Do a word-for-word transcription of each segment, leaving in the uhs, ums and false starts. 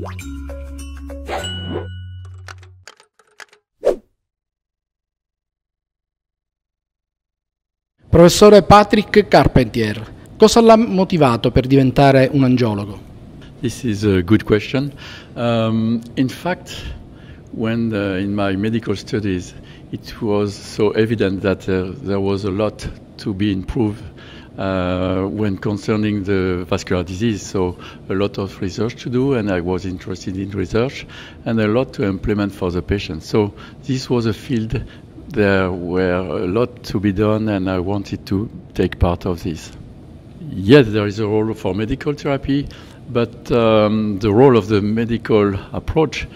Professore Patrick Carpentier, cosa l'ha motivato per diventare un angiologo? This is a good question. Um, in fact, when uh, in my medical studies, it was so evident that uh, there was a lot to be improved uh, when concerning the vascular disease. So a lot of research to do, and I was interested in research, and a lot to implement for the patient. So this was a field. There were a lot to be done, and I wanted to take part of this. Yes, there is a role for medical therapy, but um, the role of the medical approach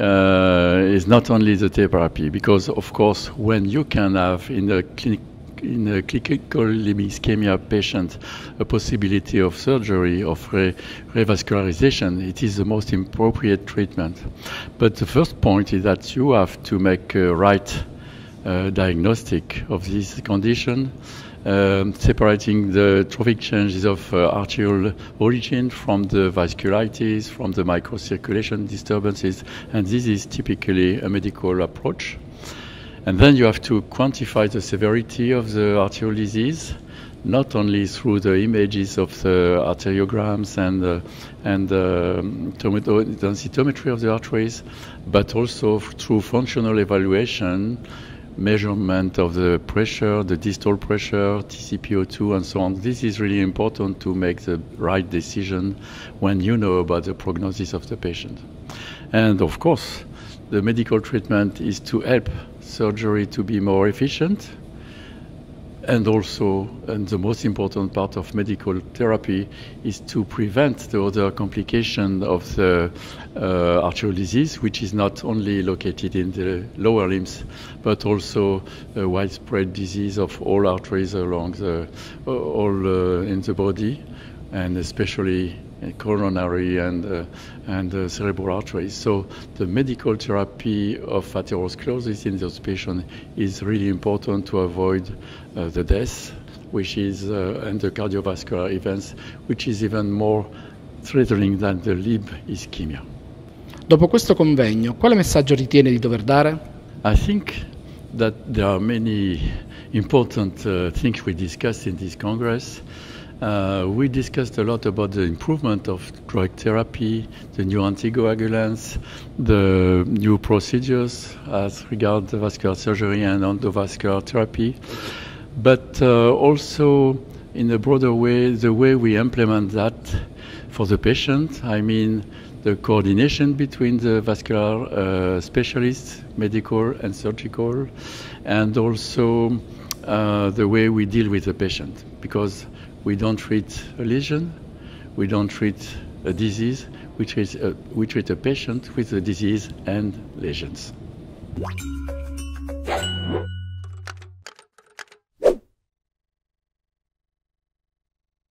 uh, is not only the therapy, because of course when you can have in a clinic in a clinical limb ischemia patient a possibility of surgery, of re revascularization, it is the most appropriate treatment. But the first point is that you have to make a right Uh, diagnostic of this condition, um, separating the trophic changes of uh, arterial origin from the vasculitis, from the microcirculation disturbances, and this is typically a medical approach. And then you have to quantify the severity of the arterial disease, not only through the images of the arteriograms and uh, and uh, densitometry of the arteries, but also through functional evaluation, measurement of the pressure, the distal pressure, T C P O two, and so on. This is really important to make the right decision when you know about the prognosis of the patient. And of course, the medical treatment is to help surgery to be more efficient. And also, and the most important part of medical therapy is to prevent the other complication of the uh, arterial disease, which is not only located in the lower limbs, but also a widespread disease of all arteries along the, all uh, in the body, and especially coronary and uh, and uh, cerebral arteries. So the medical therapy of atherosclerosis in those patients is really important to avoid uh, the death, which is uh, and the cardiovascular events, which is even more threatening than the limb ischemia. Dopo questo convegno, quale messaggio ritiene di dover dare? I think that there are many important uh, things we discussed in this Congress. Uh, we discussed a lot about the improvement of drug therapy, the new anticoagulants, the new procedures as regards vascular surgery and endovascular therapy, but uh, also in a broader way, the way we implement that for the patient. I mean, the coordination between the vascular uh, specialists, medical and surgical, and also uh, the way we deal with the patient, because we don't treat a lesion, we don't treat a disease, we treat a, we treat a patient with a disease and lesions.